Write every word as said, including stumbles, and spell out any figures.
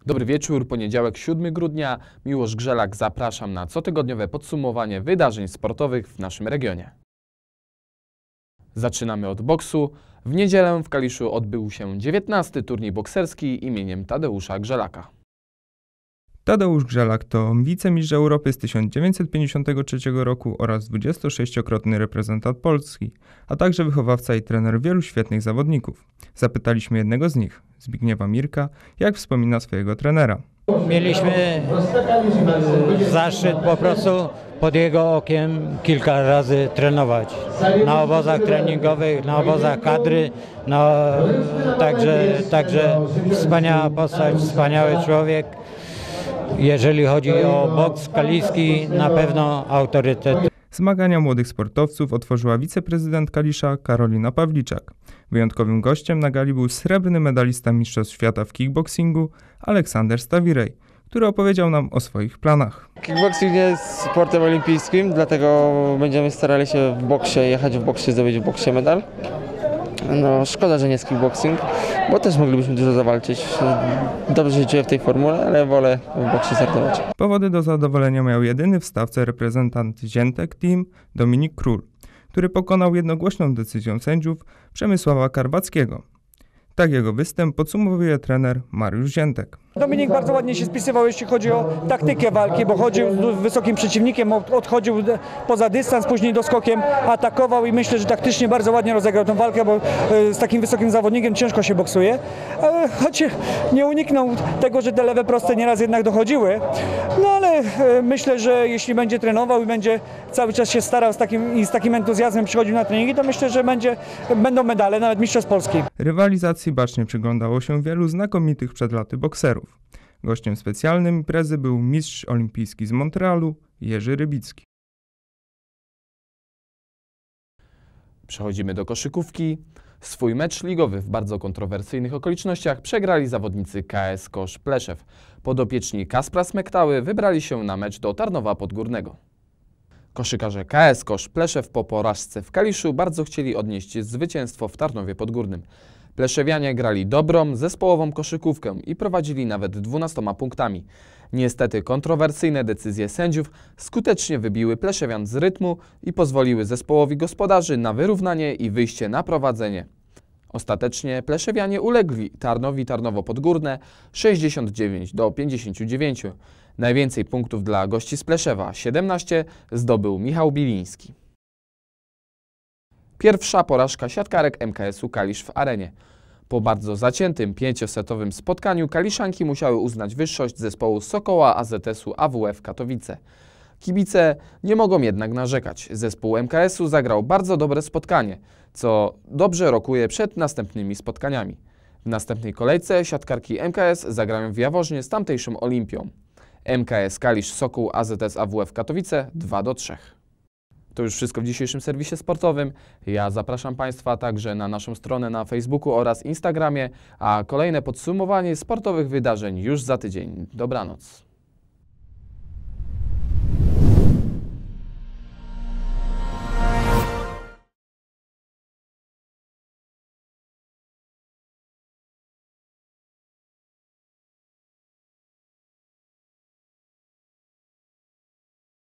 Dobry wieczór, poniedziałek siódmego grudnia. Miłosz Grzelak, zapraszam na cotygodniowe podsumowanie wydarzeń sportowych w naszym regionie. Zaczynamy od boksu. W niedzielę w Kaliszu odbył się dziewiętnasty turniej bokserski imieniem Tadeusza Grzelaka. Tadeusz Grzelak to wicemistrz Europy z tysiąc dziewięćset pięćdziesiątego trzeciego roku oraz dwudziestosześciokrotny reprezentant Polski, a także wychowawca i trener wielu świetnych zawodników. Zapytaliśmy jednego z nich, Zbigniewa Mirka, jak wspomina swojego trenera. Mieliśmy zaszczyt po prostu pod jego okiem kilka razy trenować. Na obozach treningowych, na obozach kadry, no, także, także wspaniała postać, wspaniały człowiek. Jeżeli chodzi o boks kaliski, na pewno autorytet. Zmagania młodych sportowców otworzyła wiceprezydent Kalisza Karolina Pawliczak. Wyjątkowym gościem na gali był srebrny medalista Mistrzostw Świata w kickboxingu Aleksander Stawirej, który opowiedział nam o swoich planach. Kickboxing jest sportem olimpijskim, dlatego będziemy starali się w boksie, jechać w boksie, zdobyć w boksie medal. No, szkoda, że nie jest kickboxing, bo też moglibyśmy dużo zawalczyć. Dobrze się czuję w tej formule, ale wolę w boksie startować. Powody do zadowolenia miał jedyny w stawce reprezentant Ziętek Team Dominik Król, który pokonał jednogłośną decyzją sędziów Przemysława Karwackiego. Tak jego występ podsumowuje trener Mariusz Ziętek. Dominik bardzo ładnie się spisywał, jeśli chodzi o taktykę walki, bo chodził z wysokim przeciwnikiem, odchodził poza dystans, później doskokiem atakował i myślę, że taktycznie bardzo ładnie rozegrał tę walkę, bo z takim wysokim zawodnikiem ciężko się boksuje. Choć nie uniknął tego, że te lewe proste nieraz jednak dochodziły, no ale myślę, że jeśli będzie trenował i będzie cały czas się starał z takim, i z takim entuzjazmem przychodził na treningi, to myślę, że będzie, będą medale, nawet mistrzostw Polski. Rywalizacji bacznie przyglądało się wielu znakomitych przed laty bokserów. Gościem specjalnym imprezy był mistrz olimpijski z Montrealu Jerzy Rybicki. Przechodzimy do koszykówki. Swój mecz ligowy w bardzo kontrowersyjnych okolicznościach przegrali zawodnicy K S Kosz Pleszew. Podopieczni Kaspra Smektały wybrali się na mecz do Tarnowa Podgórnego. Koszykarze K S Kosz Pleszew po porażce w Kaliszu bardzo chcieli odnieść zwycięstwo w Tarnowie Podgórnym. Pleszewianie grali dobrą, zespołową koszykówkę i prowadzili nawet dwunastoma punktami. Niestety kontrowersyjne decyzje sędziów skutecznie wybiły Pleszewian z rytmu i pozwoliły zespołowi gospodarzy na wyrównanie i wyjście na prowadzenie. Ostatecznie Pleszewianie ulegli Tarnowi Tarnowo Podgórne sześćdziesiąt dziewięć do pięćdziesięciu dziewięciu. Najwięcej punktów dla gości z Pleszewa, siedemnaście, zdobył Michał Biliński. Pierwsza porażka siatkarek M K S u Kalisz w arenie. Po bardzo zaciętym pięciosetowym spotkaniu kaliszanki musiały uznać wyższość zespołu Sokoła A Z S u A W F Katowice. Kibice nie mogą jednak narzekać. Zespół M K S u zagrał bardzo dobre spotkanie, co dobrze rokuje przed następnymi spotkaniami. W następnej kolejce siatkarki M K S zagrają w Jaworznie z tamtejszą Olimpią. M K S Kalisz Sokół A Z S A W F Katowice dwa do trzech. To już wszystko w dzisiejszym serwisie sportowym. Ja zapraszam Państwa także na naszą stronę na Facebooku oraz Instagramie, a kolejne podsumowanie sportowych wydarzeń już za tydzień. Dobranoc.